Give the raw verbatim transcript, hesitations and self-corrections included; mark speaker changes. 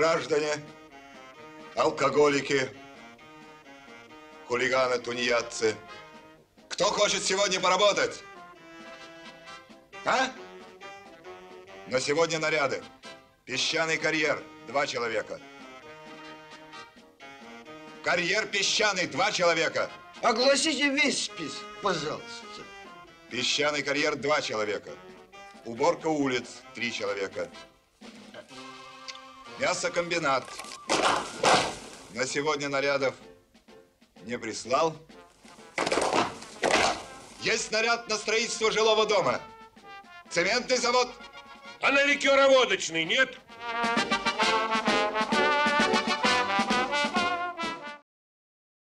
Speaker 1: граждане, алкоголики, хулиганы, тунеядцы. Кто хочет сегодня поработать? А? На сегодня наряды. Песчаный карьер, два человека. Карьер песчаный, два человека.
Speaker 2: Огласите весь список, пожалуйста.
Speaker 1: Песчаный карьер, два человека. Уборка улиц, три человека. Мясокомбинат. На сегодня нарядов не прислал. Есть наряд на строительство жилого дома. Цементный завод.
Speaker 3: А на ликероводочный нет?